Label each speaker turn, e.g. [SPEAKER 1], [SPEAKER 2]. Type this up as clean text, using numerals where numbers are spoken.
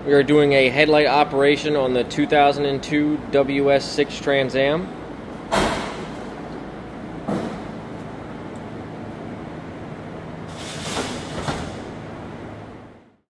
[SPEAKER 1] We are doing a headlight operation on the 2002 WS6 Trans Am.